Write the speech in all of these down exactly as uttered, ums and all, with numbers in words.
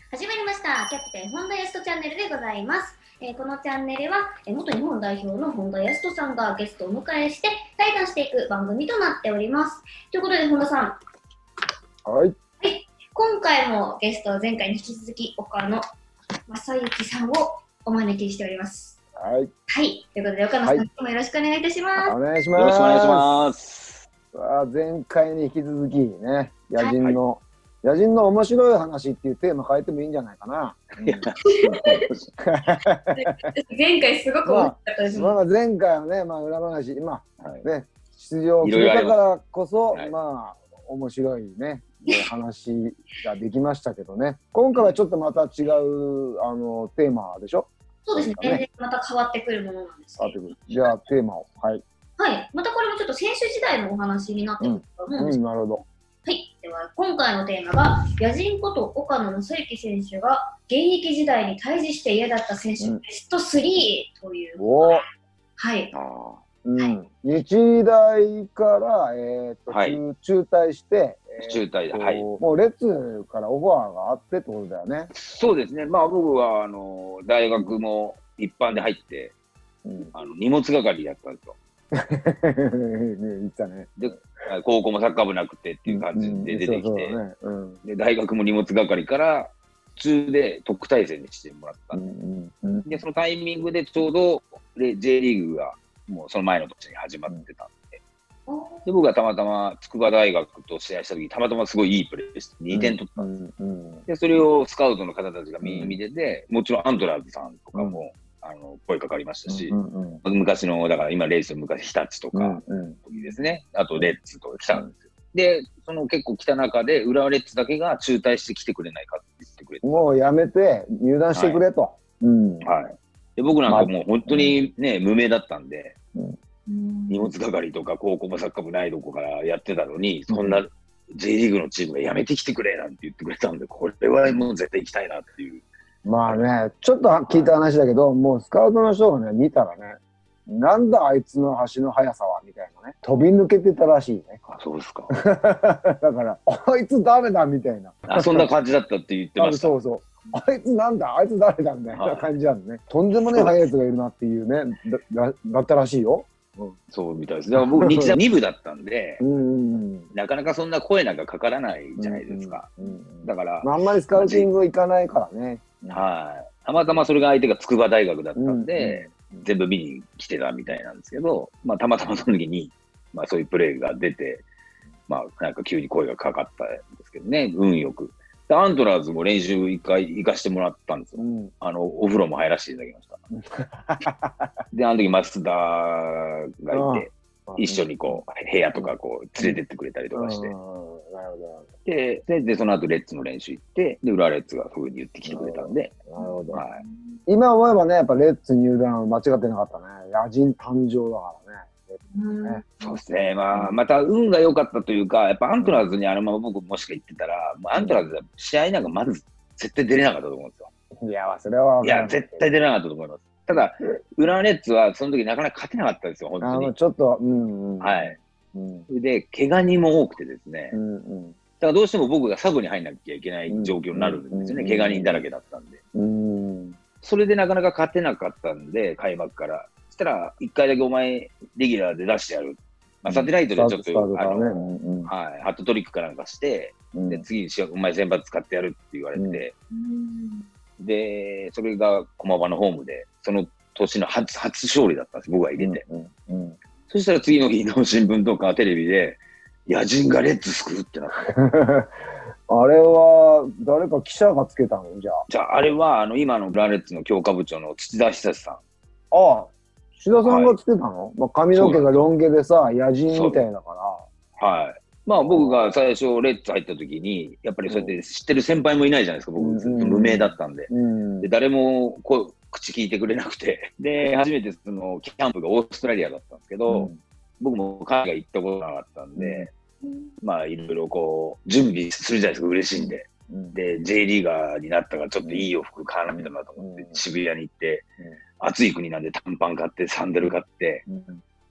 始まりました。キャプテン本田康人チャンネルでございます。えーこのチャンネルは、えー元日本代表の本田康人さんがゲストをお迎えして対談していく番組となっております。ということで本田さん、 はい。 はい、今回もゲストは前回に引き続き岡野正幸さんをお招きしております。 はい。 はい。ということで岡野さん、今日もよろしくお願いいたします。 お願いします。 よろしくお願いします。 さあ、前回に引き続きね、野人の、はい、野人の面白い話っていうテーマ変えてもいいんじゃないかな。うん、 前回すごく面白かったですね。 まあ、まあ、前回はね、まあ、裏話、まあ、はい、ね、出場を決めたからこそ、はい、まあ、面白いね、話ができましたけどね。今回はちょっとまた違う、あの、テーマでしょ？ そうですね。全然また変わってくるものなんですけど。 じゃあ、テーマを。はい。 はい。またこれもちょっと選手時代のお話になってくると思うんですけど、 うんうん、なるほど。 はい。では、今回のテーマが、野人こと岡野正幸選手が現役時代に対峙して嫌だった選手、うん、ベストスリーという。 おー。 はい。 あうんはい、日大から、えーとはい、中退して、 えー、中退で、はい、 もうレッツからオファーがあってってことだよね。 そうですね、まあ、僕はあの大学も一般で入って、うん、あの荷物係やったんですよ。 言ったね。 で、高校もサッカー部なくてっていう感じで出てきて、で大学も荷物係から普通で特待生にしてもらったんで、うんうん、でそのタイミングでちょうど J リーグがもうその前の年に始まってたんで、で僕がたまたま筑波大学と試合した時たまたますごいいいプレーしてにてん取ったんです、うんうん、でそれをスカウトの方たちが見てて、もちろんアントラーズさんとかも、うん、あの声かかりましたし、うんうんうん、昔のだから今レースの昔日立とかですね、うんうん、あとレッツとか来たんですよ。でその結構来た中で浦和レッズだけが中退して来てくれないかって言ってくれて、 もうやめて入団してくれと。はい、 うんはい、で僕なんかもう本当にね、無名だったんで、うん、荷物係とか高校もサッカー部ないとこからやってたのに、そんな J リーグのチームがやめてきてくれなんて言ってくれたんで、これはもう絶対行きたいなっていう。 まあね、ちょっと聞いた話だけど、もうスカウトの人がね、見たらね、なんだあいつの足の速さはみたいなね、飛び抜けてたらしいね。 あ、そうですか。 だから、あいつダメだみたいな。 あ、そんな感じだったって言ってました。 そうそう。あいつなんだあいつ誰だみたいな感じなんでね、はい、とんでもねえ速いやつがいるなっていうね、だ, だったらしいよ。 うん、そうみたいです。だから僕、日大に部だったんで、うんうん、なかなかそんな声なんかかからないじゃないですか。うんうんうん、だから、 まあ、あんまりスカウティング行かないからね。 はい。たまたまそれが相手が筑波大学だったんで、うんうん、全部見に来てたみたいなんですけど、まあ、たまたまその時に、まあ、そういうプレーが出て、まあ、なんか急に声がかかったんですけどね、運よく。でアントラーズも練習一回行かしてもらったんですよ。うん、あの、お風呂も入らせていただきました。で、あの時、増田がいて、一緒にこう、部屋とかこう、連れてってくれたりとかして。で、で、でその後、レッツの練習行って、で、裏レッツがそういうふうに言ってきてくれたんで。 なるほど。はい、今思えばね、やっぱレッツ入団間違ってなかったね。野人誕生だからね。 ね、そうですね、まあ、また運が良かったというか、やっぱアントラーズにあのまま僕もしか言ってたら、もうアントラーズは試合なんかまず絶対出れなかったと思うんですよ。 いや、それは。 いや、絶対出れなかったと思います。ただ、浦和レッズはその時なかなか勝てなかったんですよ、本当に。 あのちょっと、うんうん、 はい。うん、で、怪我人も多くてですね、うんうん、だからどうしても僕がサブに入んなきゃいけない状況になるんですよね、怪我人だらけだったんで。うん、それでなかなか勝てなかったんで、開幕から。そしたら、いっかいだけお前、レギュラーで出してやる。まあ、サテライトでちょっと、あの、うんはい、ハットトリックかなんかして、うん、で次にお前先発使ってやるって言われて、うん、で、それが駒場のホームで、その年の 初, 初勝利だったんです、僕が入れて。うんうんうん、そしたら次の日の新聞とかテレビで、野人がレッツ救うってなった。 あれは、誰か記者がつけたのじゃあ。 じゃあ、あれは、あの、今のラレッツの強化部長の土田久さん。 ああ。志田さんがつけたの、はい、まあ、髪の毛がロン毛でさ、野人みたいだから。はい。まあ僕が最初レッツ入った時に、やっぱりそうやって知ってる先輩もいないじゃないですか、僕ずっと無名だったんで。うん、で誰もこう口聞いてくれなくて。で、初めてそのキャンプがオーストラリアだったんですけど、うん、僕も海外行ったことなかったんで、うん、まあいろいろこう、準備するじゃないですか、嬉しいんで。うん、で、J リーガーになったからちょっといい洋服買わなきゃなと思って、渋谷に行って、暑い国なんで短パン買って、サンダル買って、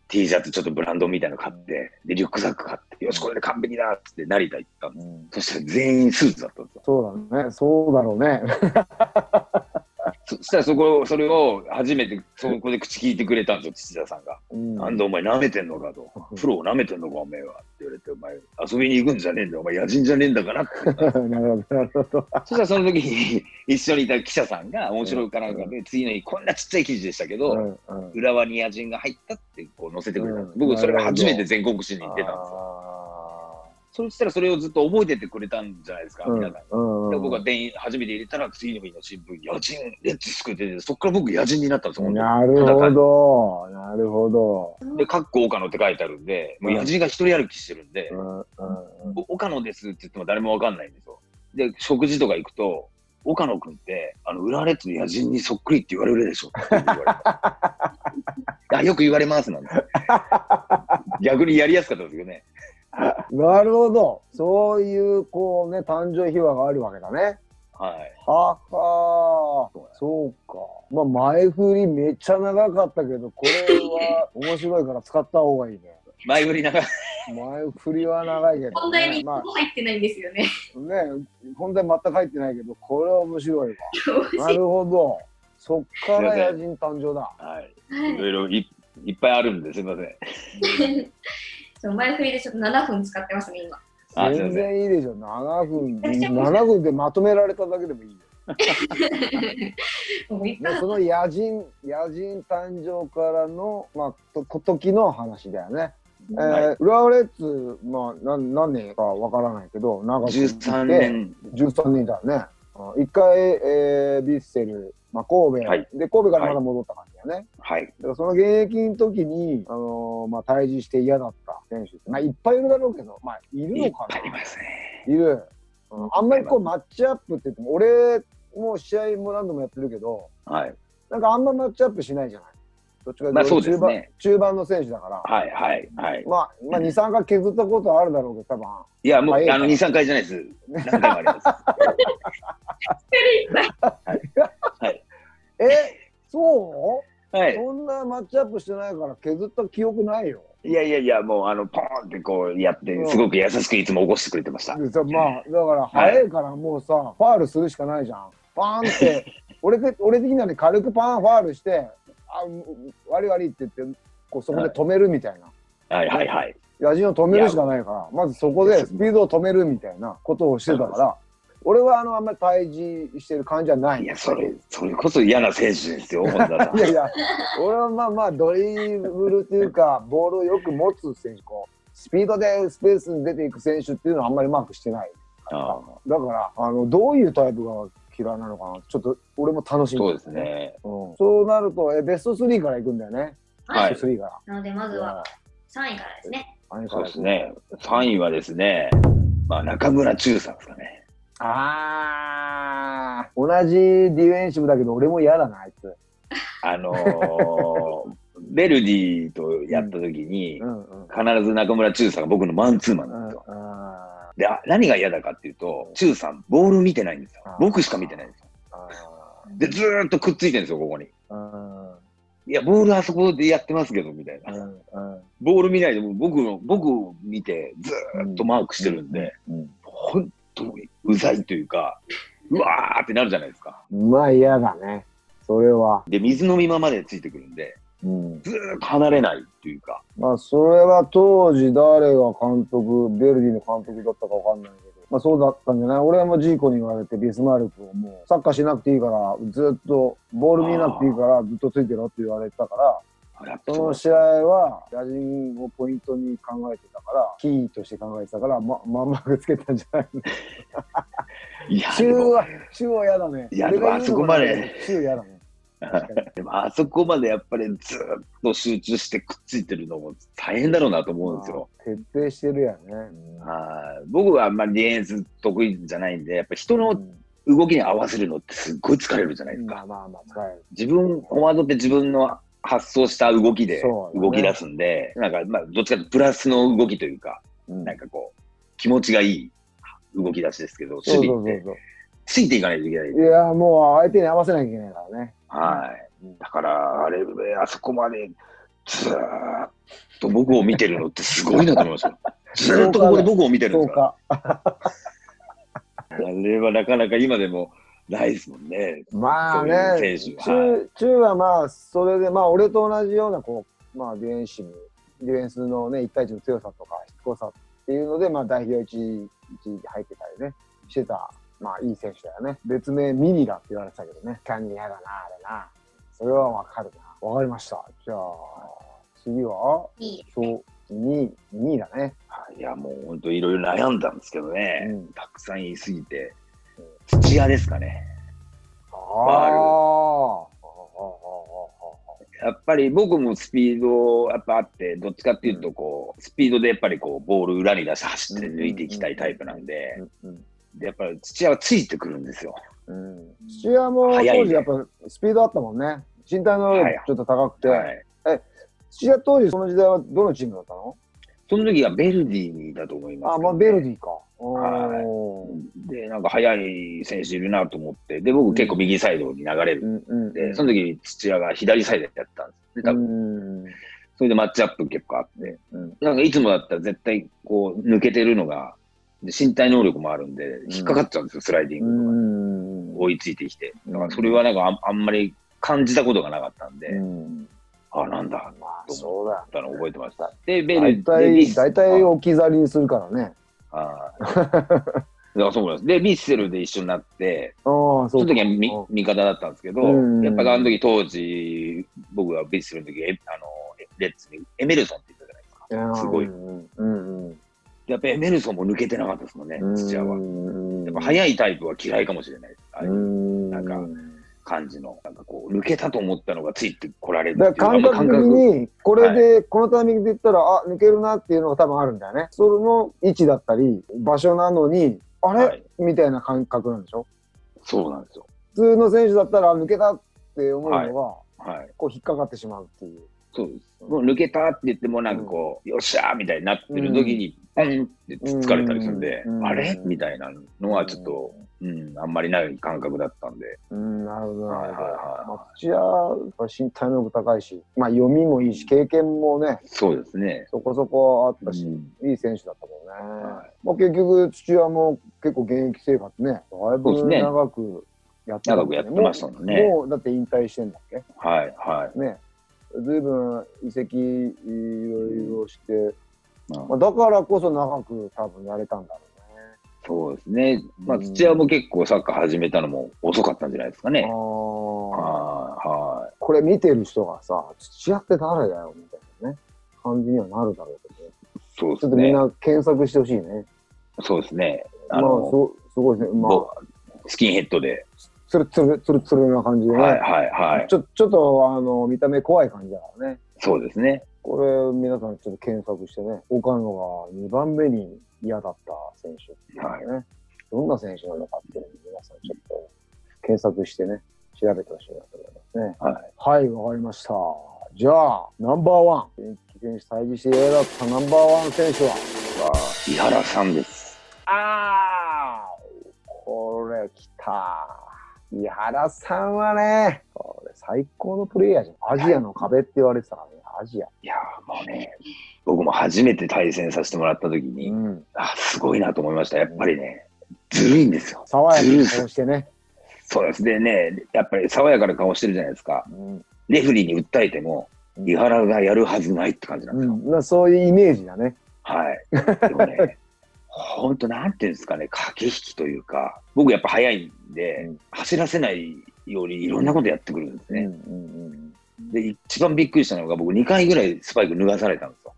T シャツちょっとブランドみたいなの買って、で、リュックサック買って、よし、これで完璧だっつって成田行ったんです。うん、そしたら全員スーツだったんですよ。 そうだね、そうだろうね。 そしたらそこ、それを初めてそこで口聞いてくれたんですよ、土田さんが。うん、なんでお前舐めてんのかと。プロを舐めてんのか、お前は。って言われて、お前遊びに行くんじゃねえんだよ、お前野人じゃねえんだからって。なるほど、なるほど。そしたらその時に一緒にいた記者さんが面白いかなんかで、次の日こんなちっちゃい記事でしたけど、うんうん、浦和に野人が入ったってこう載せてくれたんです。うん、僕それが初めて全国紙に出たんですよ。そしたらそれをずっと覚えててくれたんじゃないですか、皆さん。で僕が電員初めて入れたら、次の日の新聞、野人レッツスクって出て、そこから僕、野人になったんですよ、 なるほど、なるほど。で、かっこ岡野って書いてあるんで、もう野人が一人歩きしてるんで、岡野ですって言っても誰もわかんないんですよ。で、食事とか行くと、岡野君って、あの浦和レッズの野人にそっくりって言われるでしょって言われた。あ、よく言われますなんて。逆にやりやすかったですよね。 なるほど。そういう、こうね、誕生秘話があるわけだね。 はい。 ははー。そうか。まあ、前振りめっちゃ長かったけど、これは面白いから使った方がいいね。 前振り長い。 前振りは長いけど、ね。 本題に入ってないんですよね。 まあ、ね、本題全く入ってないけど、これは面白いわ。なるほど。そっから野人誕生だ。 はい。いろいろ い, いっぱいあるんですいません。 前振りでちょっとななふん使ってますね、今。 全然いいでしょ、ななふん。ななふんでまとめられただけでもいいよ。その野人、野人誕生からの、まあ、と時の話だよね。はい、えー、浦和レッズ、まあ、何, 何年かわからないけど、長くじゅうさんねん。 じゅうさんねんだね。一回、えー、ビッセル、まあ、神戸、はい、で神戸からまだ戻った感じだよね。 はい。 だからその現役の時に、あのー、まあ、退治して嫌だった選手って、まあ、いっぱいいるだろうけど、まあ、いるのかな。 いっぱいいますね。 いる。うん、あんまりこうマッチアップって言っても、俺も試合も何度もやってるけど、 はい。 なんかあんまマッチアップしないじゃない。どっちかというと中盤、ね、 中盤の選手だから。 はいはいはい。 まあ、まあ、に、さんかい削ったことはあるだろうけど、多分。 いや、もう、あの、に、さんかいじゃないです。何回もあります。 はい。え、そうはい。 そんなマッチアップしてないから削った記憶ないよ。 いやいやいや、もう、あの、ポーンってこうやって、すごく優しくいつも起こしてくれてました。 でさ、まあ、だから、早いからもうさ、はい、ファールするしかないじゃん。パーンって、俺で、俺的にはね、軽くパーンファールして、あ、悪い悪いって言って、こうそこで止めるみたいな。 はいはいはい。 野人を止めるしかないから、まずそこでスピードを止めるみたいなことをしてたから、俺はあのあんまり退治してる感じじゃない。 いや、それ、それこそ嫌な選手ですよ、本田さん。 いやいや、俺はまあまあ、ドリブルというか、ボールをよく持つ選手、こう、スピードでスペースに出ていく選手っていうのはあんまりマークしてない。あだから、あの、どういうタイプが嫌いなのかな、ちょっと俺も楽しみ、 そうですね。 うん、そうなると、え、ベストスリーからいくんだよね。 はい。 ベストスリーから。 なので、まずはさんいからですね。 そうですね。さんいはですね、まあ、中村忠さんですかね。 ああ、同じディフェンシブだけど、俺も嫌だな、あいつ。 あのー、ベルディとやった時に、うんうんうん、必ず中村忠さんが僕のマンツーマンなんですよ。うん、で、何が嫌だかっていうと、忠さん、ボール見てないんですよ。僕しか見てないんですよ。で、ずーっとくっついてるんですよ、ここに。いや、ボールあそこでやってますけど、みたいな。うんうん、ボール見ないでも、僕の、僕を見て、ずーっとマークしてるんで、うんうん、本当にうざいというか、うわーってなるじゃないですか。 まあ嫌だね、それは。 で、水の見ままでついてくるんで、うん、ずーっと離れないというか。 まあ、それは当時、誰が監督、ベルディの監督だったかわかんないけど、まあそうだったんじゃない。俺はもうジーコに言われて、ビスマルクをもうサッカーしなくていいから、ずっとボール見なくていいからずっとついてろって言われてたから、その試合は野人をポイントに考えてたから、キーとして考えてたから、ま、まんまくつけたんじゃないの。 いや、 中は、中は嫌だね。 いや、でもあそこまで。 中嫌だね。 でもあそこまでやっぱりずっと集中してくっついてるのも大変だろうなと思うんですよ。 徹底してるやね。 はい、僕はあんまりディフェンス得意じゃないんで、やっぱ人の動きに合わせるのってすっごい疲れるじゃないですか。 うん、まあまあ疲れる。 自分、フォワードって自分の発想した動きで動き出すんで、ね、なんかまあどっちかというとプラスの動きというか、うん、なんかこう気持ちがいい動き出しですけど、守備ってついていかないといけない。 いや、もう相手に合わせなきゃいけないからね。 はい。だから、あれ、あそこまでずーっと僕を見てるのってすごいなと思いました。ずーっとここで僕を見てるんですから。あれはなかなか今でもないですもんね。 まあね、中、中はまあ、それで、まあ、俺と同じような、こう、まあ、ディフェンシブ、ディフェンスのね、一対一の強さとか、しつこさっていうので、まあ、代表一位、一位に入ってたりね、してた、まあ、いい選手だよね。別名、ミニラって言われてたけどね。キャンニー嫌だな、あれな。それはわかるな。わかりました。じゃあ、次は、そう、に、にいだね。 いや、もう本当いろいろ悩んだんですけどね、うん、たくさん言いすぎて、土屋ですかね。ああ。やっぱり僕もスピードやっぱあって、どっちかっていうとこう、うん、スピードでやっぱりこうボール裏に出して走って抜いていきたいタイプなんで、でやっぱり土屋はついてくるんですよ。 うん、土屋も当時やっぱスピードあったもんね。身体能力ちょっと高くて。はいはい、え、土屋当時その時代はどのチームだったの？ その時はベルディにいたと思います、 ね。あ、まあベルディか。 はい。で、なんか速い選手いるなと思って、で、僕結構右サイドに流れるんで、うんうん、その時土屋が左サイドやったんですね、多分。うん、それでマッチアップ結構あって、うん、なんかいつもだったら絶対こう抜けてるのが、で身体能力もあるんで、引っかかっちゃうんですよ、スライディングとか、うん、追いついてきて。だからそれはなんか あ, あんまり感じたことがなかったんで、うん、あ、なんだ、まあ、そうだったの覚えてました。で、ベル大体、大体置き去りにするからね。 ああ。だからそうなんです。で、ヴィッセルで一緒になって、その時はみ味方だったんですけど、やっぱりあの時当時、僕がヴィッセルの時、あの、レッツにエメルソンって言ったじゃないですか。すごい。うんうん、やっぱエメルソンも抜けてなかったですもんね、土屋は。やっぱ速いタイプは嫌いかもしれないです。ああいう、なんか、感じの、なんかこう、抜けたと思ったのがついてこられるっていう。 だから感覚的に、これで、はい、このタイミングで言ったら、あ、抜けるなっていうのが多分あるんだよね。その位置だったり、場所なのに、あれ、はい、みたいな感覚なんでしょ？ そうなんですよ。 普通の選手だったら、抜けたって思うのが、はいはい、こう引っかかってしまうっていう。 そうです。もう抜けたって言っても、なんかこう、うん、よっしゃーみたいになってる時に、パンってつつかれたりするんで、うん、あれみたいなのはちょっと、うん、あんまりない感覚だったんで。 うん、なるほど、なるほど。土屋は身体能力高いし、まあ読みもいいし、経験もね、 そうですね。 そこそこあったし、うん、いい選手だったもんね。はい、まあ結局、土屋も結構現役生活ね、だいぶ長くやってた、ね、 長くやってましたもんね。 もう、だって引退してんだっけ？ はい、はい。 ね。ずいぶん移籍いろいろして、まあ、だからこそ長く多分やれたんだろうね。 そうですね。まあ、土屋も結構サッカー始めたのも遅かったんじゃないですかね。あはい。これ見てる人がさ、土屋って誰だよみたいなね、感じにはなるだろうけど、 そうですね。 ちょっとみんな検索してほしいね。 そうですね。 あの、まあ、す, すごいですね。まあ、 スキンヘッドで。 つるつるつるつるな感じでね。 はいはいはい。 ちょちょっとあの見た目怖い感じだからね。 そうですね。 これ皆さんちょっと検索してね、岡野がにばんめに嫌だった選手っていうね、はい、どんな選手なのかっていうのを皆さんちょっと検索してね、調べてほしいなと思いますね。はい、はい、わかりました。じゃあナンバーワン、現役選手対峙して嫌だったナンバーワン選手は、 井原さんです。 ああ、これきた。井原さんはね、これ最高のプレイヤーじゃん。アジアの壁って言われてたからね、アジア。 いやーもうね、僕も初めて対戦させてもらった時に、うん、あ、すごいなと思いました。やっぱりね、ずるいんですよ。 爽やかな顔してね。 そうです。でね、やっぱり爽やかな顔してるじゃないですか。うん、レフリーに訴えても、井原がやるはずないって感じなんですよ。うん、 まあ、そういうイメージだね。 はい。でもね、本当なんていうんですかね、駆け引きというか、僕やっぱ速いんで、うん、走らせないようにいろんなことやってくるんですね。うんうんうん、で、一番びっくりしたのが、僕にかいぐらいスパイク脱がされたんですよ。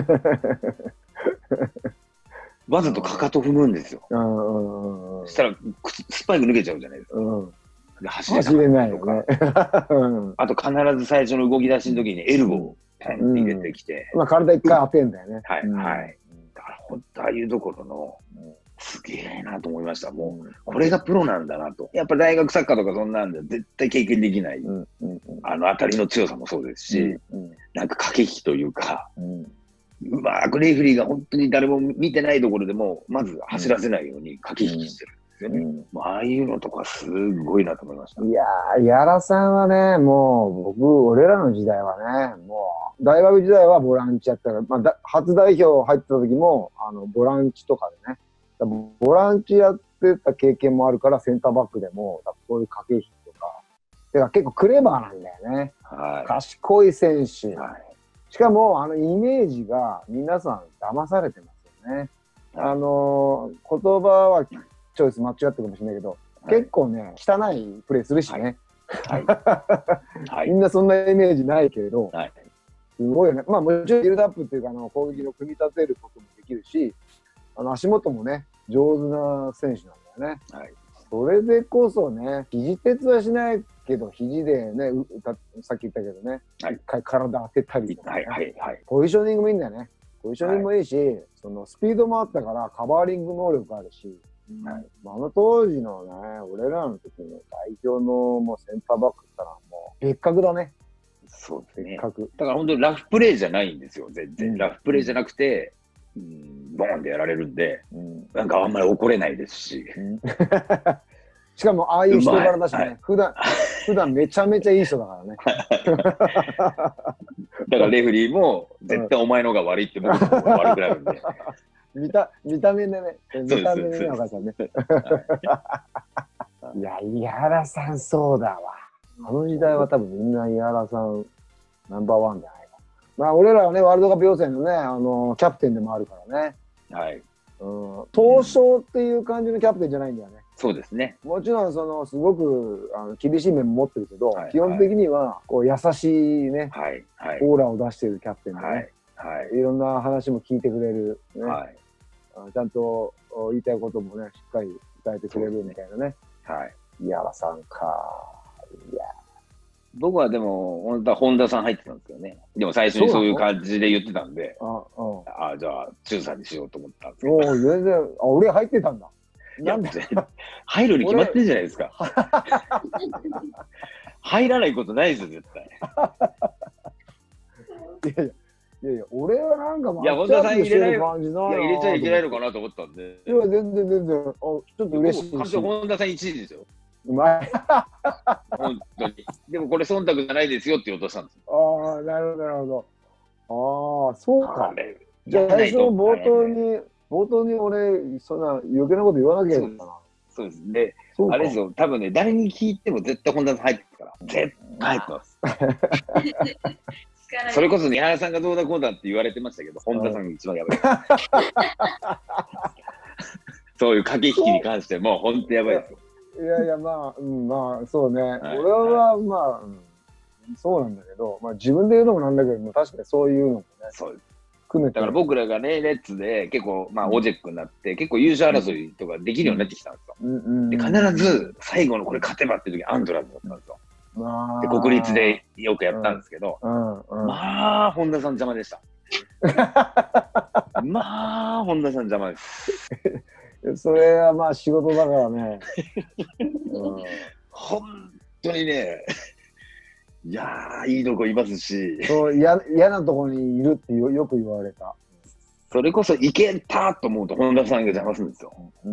わざとかかと踏むんですよ。そしたらスパイク脱げちゃうじゃないですか。うん、で走れないとか、ね、 あと必ず最初の動き出しの時にエルボーをペンって入れてきて。 うん、まあ体一回当てんだよね。 はい、うん、はい。だから本当ああいうところの、すげえなと思いました。もう、これがプロなんだなと。やっぱ大学サッカーとかそんなんで絶対経験できない、うんうんうん、あの当たりの強さもそうですし、うんうん、なんか駆け引きというか、うん、うまくレフェリーが本当に誰も見てないところでも、まず走らせないように駆け引きしてるんですですよね。うん、ああいうのとかすごいなと思いました。 いやー、矢原さんはね、もう僕、俺らの時代はね、もう、大学時代はボランチやったから、まあ、だ初代表入ってた時も、あの、ボランチとかでね、ボランチやってた経験もあるから、センターバックでも、こういう駆け引きとか、てか結構クレバーなんだよね。はい、賢い選手。はい、しかも、あの、イメージが皆さん騙されてますよね。はい、あの、言葉はチョイス間違ってるかもしれないけど、はい、結構ね、汚いプレーするしね。はいはい、みんなそんなイメージないけど、はい、すごいよね。まあもちろんビルドアップっていうか、あの攻撃の組み立てることもできるし、あの足元もね、上手な選手なんだよね。はい、それでこそね、肘鉄はしないけど、肘でね、さっき言ったけどね、はい、一回体当てたりとか、ね、はいはいはい、ポジショニングもいいんだよね。ポジショニングもいいし、はい、そのスピードもあったからカバーリング能力あるし、はい、あの当時のね、俺らの時の代表のもうセンターバックったらもう別格だね。 そうですね。別格。だから本当にラフプレーじゃないんですよ、全然。うん、ラフプレーじゃなくて、うん、ボーンでやられるんで、うん、なんかあんまり怒れないですし。うんしかもああいう人柄だしね、はい、普段普段めちゃめちゃいい人だからね。 だからレフリーも絶対お前の方が悪いって僕の方が悪くなるんで。 見た見た目でね、見た目でね、お母さんね。いや、井原さんそうだわ。あの時代は多分みんな井原さんナンバーワンじゃないか。まあ俺らはね、ワールドカップ予選のね、あのキャプテンでもあるからね。はい。うん、東証っていう感じのキャプテンじゃないんだよね。 そうですね。 もちろんそのすごくあの厳しい面も持ってるけど、はい、基本的にはこう優しいね、はいはい、オーラを出しているキャプテンでね、はいはい、いろんな話も聞いてくれる、ね、はい、ちゃんと言いたいこともねしっかり伝えてくれるみたいなね。はい。井原さんか。いや。 僕はでも本当は本田さん入ってたんですけどね。でも最初にそういう感じで言ってたんで、ああ、あじゃあ中さんにしようと思ったんですけど。 おお、全然、あ、俺入ってたんだ。 なんで入るに決まってんじゃないですか。入らないことないですよ、絶対。 いやいや、いやいや、俺はなんかいや、本田さん入れない感じな。いや、入れちゃいけないのかなと思ったんで。 いや、全然全然、あ、ちょっと嬉しいし。 本田さんいちいですよ。 うまい。 本当に。でもこれ忖度じゃないですよって言おうとしたんですよ。ああ、なるほど、なるほど。ああ、そうか。じゃあ、最初の冒頭に、冒頭に俺、そんな余計なこと言わなきゃいけないかな。 そうです。で、あれですよ、多分ね、誰に聞いても絶対本田さん入ってるから。絶対入ってます。それこそね、井原さんがどうだこうだって言われてましたけど、本田さんが一番やばい。そういう駆け引きに関しても、本当やばいですよ。 いやいや、まあ、うん、まあ、そうね。はい、俺は、まあ、うん、そうなんだけど、まあ、自分で言うのもなんだけど、確かにそういうのもね。 そうです。だから僕らがね、レッツで結構、まあ、オジェックになって、結構優勝争いとかできるようになってきたんですよ。うん、で、必ず最後のこれ勝てばっていう時アンドラーズだったんですよ。で、国立でよくやったんですけど、うんうん、まあ、本田さん邪魔でした。まあ、本田さん邪魔です。 それはまあ仕事だからね。 うん、本当にね、いやー、いいとこいますし。 そう、嫌なとこにいるってよ、よく言われた。 それこそいけたと思うと本田さんが邪魔するんですよ。うん。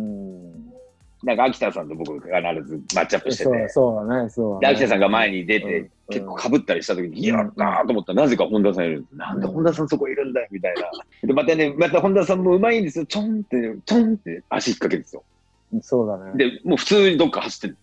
なんか秋田さんと僕が必ずマッチアップしてて。そう、 そうだね、そうだね。 で、秋田さんが前に出て、うん、結構被ったりした時に、やったーと思ったら、なぜか本田さんいるんです。なんで本田さんそこいるんだよ、みたいな。で、またね、また本田さんもうまいんですよ。ちょんって、ちょんって足引っ掛けるんですよ。 そうだね。 で、もう普通にどっか走ってるん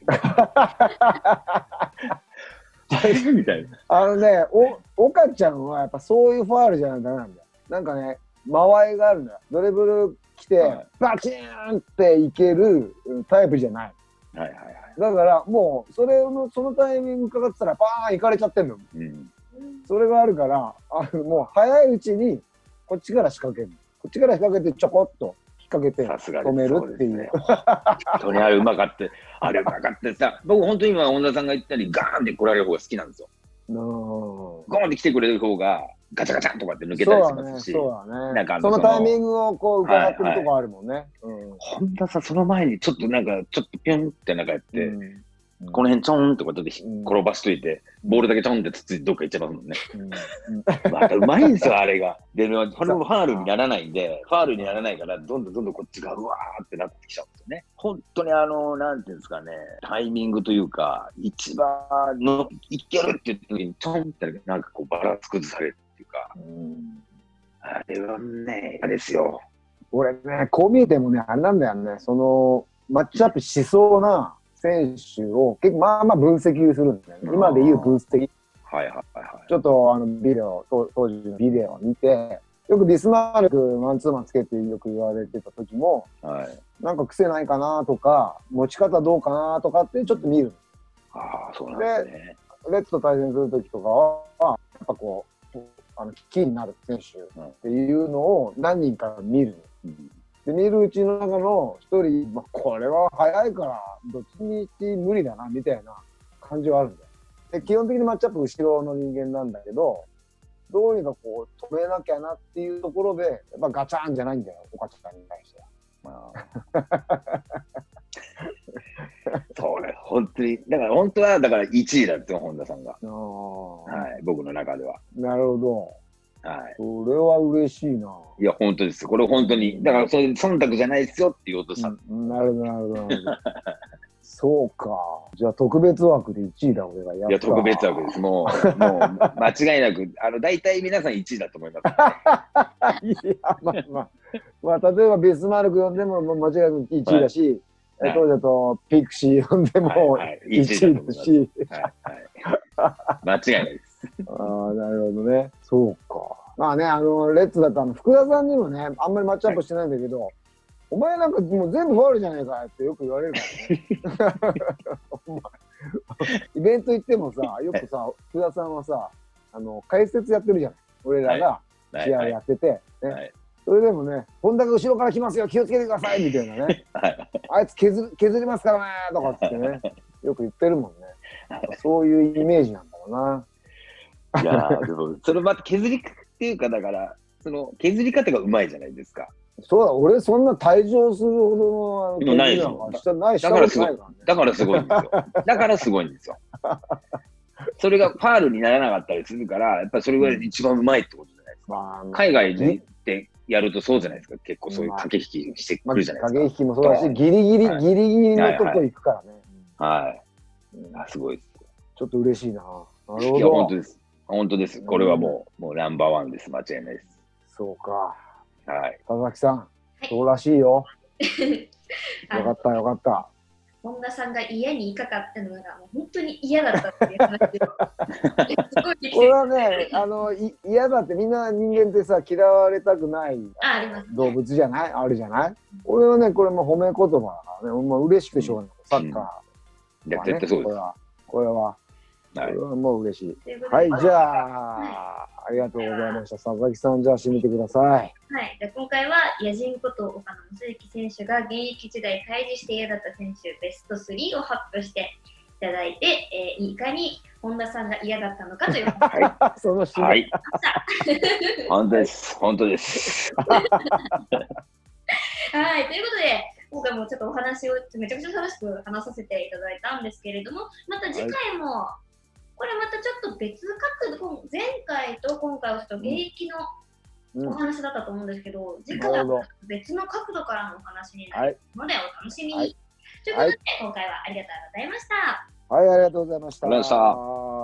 ですよ。みたいな。 あのね、お、岡ちゃんはやっぱそういうファールじゃないとダメなんだよ。なんかね、間合いがあるんだよ。ドリブル来て、はい、バチーンっていけるタイプじゃない。はいはいはい。だからもう、それの、そのタイミングかかってたら、バーン行かれちゃってんの。うん。それがあるから、あの、もう早いうちに、こっちから仕掛ける。こっちから仕掛けてちょこっと引っ掛けて止めるっていう。 本当にあれうまかって、あれうまかってさ、僕本当に今本田さんが言ったりガーンって来られる方が好きなんですよ。ゴーンって来てくれる方がガチャガチャンとかって抜けたりしますし。 そうだね。なんかそのタイミングをこう伺ってるとこあるもんね。 本田さんその前にちょっとなんかちょっとピョンってなんかやって、 この辺ちょんってことで転ばしといて、ボールだけちょんってつついてどっか行っちゃいますもんね。またうまいんですよ、あれが。で、これもファールにならないんで、ファールにならないから、どんどんどんどんこっちがうわーってなってきちゃうんですよね。本当にあの、なんていうんですかね、タイミングというか、一番の、いけるって言った時に、ちょんってなんかこうバランス崩されるっていうか、あれはね、あれですよ。 俺ね、こう見えてもね、あれなんだよね、その、マッチアップしそうな、選手を結構まあまあ分析するんだよね。今で言う分析。 はいはいはい。 ちょっとあのビデオ、当時のビデオを見て、よくビスマールクマンツーマンつけてよく言われてた時も、はい、なんか癖ないかなとか、持ち方どうかなとかってちょっと見る。 ああ、そうなんですね。 で、レッツと対戦する時とかは、やっぱこう、あのキーになる選手っていうのを何人か見る。うんで見るうちの中の一人、まあ、これは早いからどっちにし無理だなみたいな感じはあるんだよ。で基本的にマッチアップ後ろの人間なんだけど、どうにかこう止めなきゃなっていうところでやっぱガチャンじゃないんだよ、岡ちゃんに対しては。まあ、 そうね、本当にだから本当はだからいちいだって本田さんが、はい、僕の中では。 なるほど。 はい、 それは嬉しいな。 いや、本当です。これ本当に。だから、それ忖度じゃないですよって言おうとした、 うん。なるほど、なるほど。そうか。じゃあ、特別枠でいちいだ、俺がやった。 いや、特別枠です。もう、もう、間違いなく、あの、大体皆さんいちいだと思います、ね。 いや、まあまあ。まあ、例えば、ビスマルク呼んでも間違いなくいちいだし、はい、当時だと、ピクシー呼んでもいちいだし。 間違いないです。 ああ、なるほどね。そうか。まあね、あの、レッツだと、あの、福田さんにもね、あんまりマッチアップしてないんだけど、はい、お前なんかもう全部ファウルじゃないかってよく言われるからね。イベント行ってもさ、よくさ、福田さんはさ、あの、解説やってるじゃない。俺らが試合やってて、ね。はいはい、それでもね、本田が後ろから来ますよ、気をつけてくださいみたいなね。はい、あいつ削、削りますからねとかってね、よく言ってるもんね。そういうイメージなんだろうな。 いやー、でも、それまた削りっていうか、だから、その削り方がうまいじゃないですか。 そうだ、俺そんな退場するほどのないですよ。だからすごい。だからすごいんですよ。だからすごいんですよ。それがファールにならなかったりするから、やっぱりそれぐらい一番うまいってことじゃないですか。まあ、海外でやるとそうじゃないですか。結構そういう駆け引きしてくるじゃないですか。 駆け引きもそうだし、ギリギリ、はい、ギリギリのとこ行くからね。 はい。あ、すごいです。 ちょっと嬉しいな。なるほど。 いや、本当です。本当です。これはもう、もうナンバーワンです。間違いないです。 そうか。 はい。 田崎さん、そうらしいよ。よかったよかった。 本田さんが家にいかかったのがもう本当に嫌だったっていう話を。 これはね、あのい嫌だってみんな人間ってさ嫌われたくない動物じゃないあるじゃない。俺はねこれも褒め言葉だからね、もう嬉しくしょうがない。サッカー。いや絶対そうです。 これは。これはもう嬉しい。はい、じゃあ、ありがとうございました。佐々木さん、じゃあ締めてください。 はい、じゃあ今回は野人こと岡野正幸選手が現役時代対峙して嫌だった選手ベストスリーを発表していただいて、えー、いかに本田さんが嫌だったのかというはい、 その締め。 はい、本当です。本当です。 はい、ということで。今回もちょっとお話をめちゃくちゃ楽しく話させていただいたんですけれども、また次回も、はい、これまたちょっと別角度、前回と今回はちょっと現役のお話だったと思うんですけど、うん、次回は別の角度からのお話になるのでお楽しみに。はい、ということで、はい、今回はありがとうございました。 はい、ありがとうございました。 ありがとうございました。